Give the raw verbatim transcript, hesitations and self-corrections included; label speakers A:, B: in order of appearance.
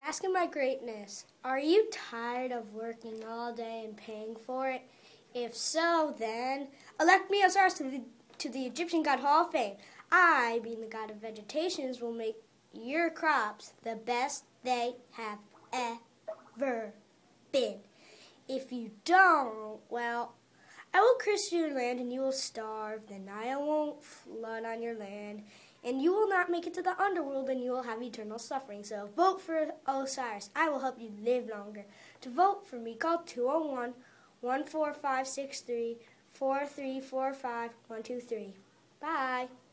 A: Asking my greatness, are you tired of working all day and paying for it? If so, then elect me Osiris to the, to the Egyptian God Hall of Fame. I, being the god of vegetations, will make your crops the best they have ever been. If you don't, well, I will curse your land and you will starve. The Nile won't flood on your land, and you will not make it to the underworld, and you will have eternal suffering. So vote for Osiris. I will help you live longer. To vote for me, call two oh one, one four five six three, four three four five, one two three. Bye.